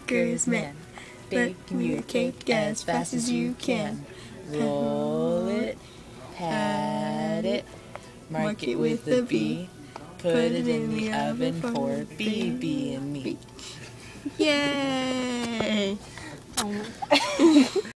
baker's man. Baking you a cake as fast as you can. Roll it, pat it, mark it with a B. Put it in the oven for BB and me. Yay!